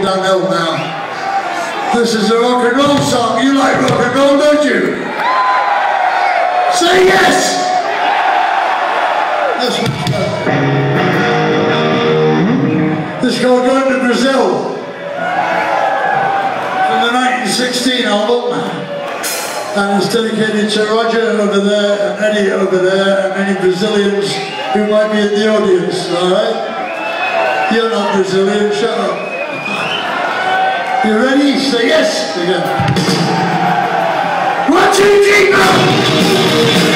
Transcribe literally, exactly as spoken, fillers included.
don't help now. This is a rock and roll song. You like rock and roll, don't you? Say yes! This one's good. This is called Going to Brazil. From the nineteen sixteen album. And it's dedicated to Roger over there, and Eddie over there, and any Brazilians who might be in the audience, alright? You're not Brazilian, shut up. You ready? Say yes again. One, two, three, go!